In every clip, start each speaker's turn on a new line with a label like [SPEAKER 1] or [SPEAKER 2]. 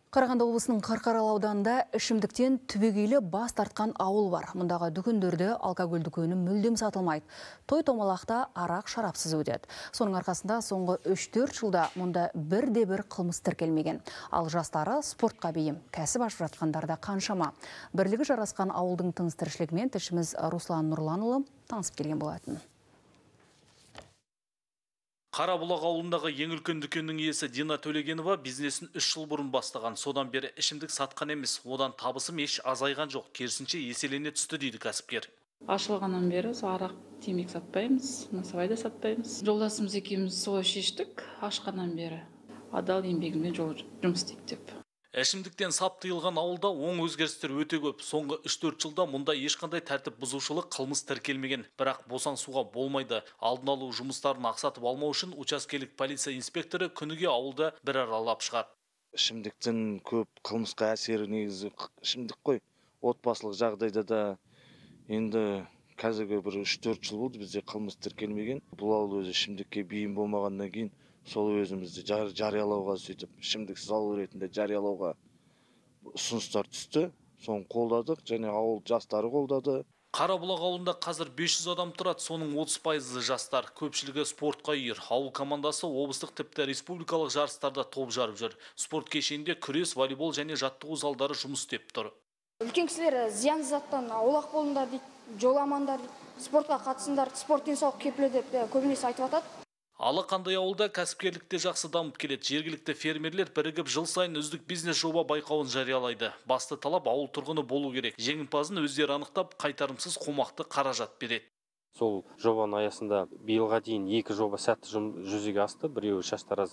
[SPEAKER 1] Қарағанды облысының Қарқаралы ауданында ішімдіктен түбегейлі бас тартқан ауыл бар. Мұндағы дүкендерде алкоголь дүкені мүлдем сатылмайды. Той-томалақта арақ шарапсыз өтеді. Соның арқасында соңғы 3-4 жылда мұнда бірде-бір қылмыс тіркелмеген. Ал жастары спортқа бейім, кәсіп ашып жатқандар да қаншама. Бірлігі жарасқан ауылдың тыныс-тіршілігімен тілшіміз Руслан Нұрланұлы танысып келген болатын.
[SPEAKER 2] Қарабұлақ ауылындағы ең үлкен дүкеннің иесі Дина Төлегенова бизнесін 3 жыл бұрын бастаған. Содан бері ішімдік сатқан емес, одан табысым еш азайған жоқ, керісінше еселене түсті дейді кәсіпкер.
[SPEAKER 3] Ашылғаннан бері арақ, темекі сатпаймыз, насыбай да сатпаймыз. Жолдасымыз екеуміз солай шештік, ашқаннан бері адал еңбегімен жұмыс істейік деп.
[SPEAKER 2] Ішімдіктен сап тыйылған ауылда оң өзгерістер өте көп. Соңғы 3-4 жылда мұнда ешқандай тәртіп бұзушылық қылмыс тіркелмеген. Бірақ босаңсуға болмайды. Алдын алу жұмыстарын ақсатып алмау үшін учаскелік полиция инспекторы күніге ауылда бір аралап шығады.
[SPEAKER 4] Ішімдіктің көп қылмысқа әсері негізі ішімдік қой. Отбасылық жағдайда да енді қазіргі бір 3-4 жыл болды бізде қылмыс тіркелмеген. Бұл ауыл өзі ішімдікке бейім болмағаннан кейін сол өзімізді жариялауға сөйтіп ішімдіксіз ауыл ретінде жариялауға ұсыныстар түсті. Соны қолдадық, және ауыл жастары қолдады.
[SPEAKER 2] Қарабұлақ ауылында қазір 500 адам тұрады, соның 30% жастар. Көпшілігі спортқа үйір. Ауыл командасы облыстық тіпті республикалық жарыстарда топ жарып жүр. Спорт кешенінде күрес, волейбол және жаттығу залдары жұмыс істеп тұр.
[SPEAKER 5] Үлкен кісілер зиян заттан аулақ болыңдар дейді, жоламаңдар, спортқа қатысыңдар, спорт денсаулық кепілі деп көбінесе айтып жатады.
[SPEAKER 2] Алы қандай ауылда кәсіпкерлікте жақсы дамып келеді. Жергілікті фермерлер бірігіп жыл сайын үздік бизнес жоба байқауын жариялайды. Басты талап ауыл тұрғыны болу керек. Жеңімпазын өздері анықтап, қайтарымсыз қомақты қаражат береді.
[SPEAKER 6] Сол жобаның аясында биылға дейін 2 жоба сәтті жүзеге асты. Біреуі шаштараз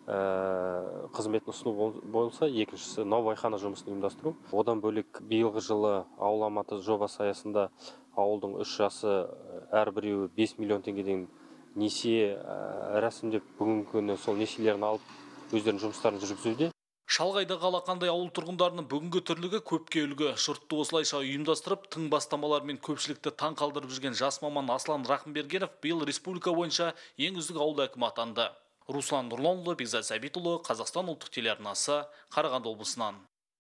[SPEAKER 6] қызметін ұсыну болса, екіншісі наубайхана жұмысын ұйымдастыру. Одан бөлек биылғы жылы ауыл аматы жобасы аясында ауылдың 3 жасы әрбіреуі 5 миллион теңгеден несие рәсімдеп, бүгінгі күні сол несиелерін алып өздерінің жұмыстарын жүргізуде.
[SPEAKER 2] Шалғайдағы алақандай ауыл тұрғындарының бүгінгі тірлігі көпке үлгі. Жұртты осылайша ұйымдастырып, тың бастамалармен көпшілікті таң қалдырып жүрген жас маман Аслан Рахымбергенов биыл республика бойынша ең үздік ауыл әкімі атанды. Руслан Нұрланұлы, Бекзат Сәбитұлы, Қазақстан ұлттық телеарнасы, Қарағанды облысынан.